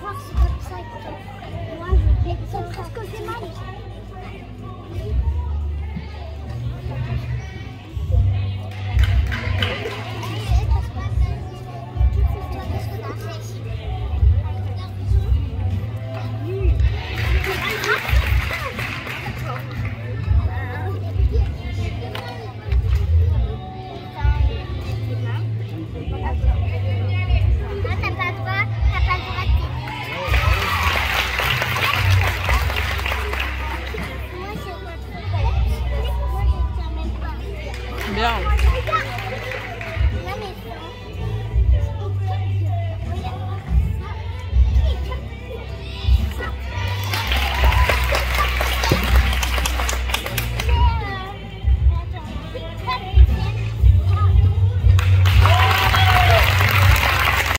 voir, c'est comme ça. Moi, je vais parce que c'est mal.